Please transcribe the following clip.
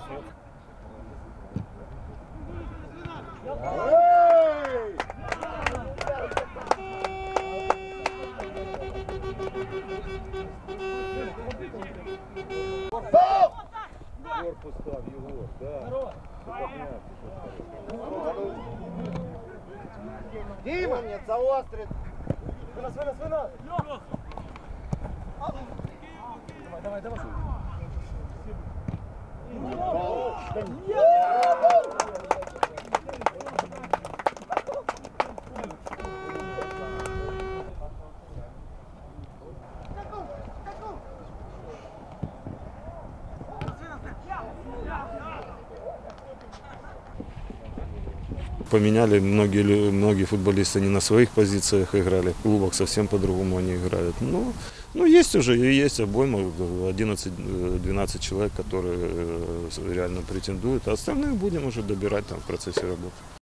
Корпус став, Єгор, да. Дима, нет, заострит. Вынос! Давай. Поменяли, многие футболисты не на своих позициях играли, в клубах совсем по-другому они играют. Ну, есть уже, есть обойма, 11-12 человек, которые реально претендуют, а остальные будем уже добирать там в процессе работы.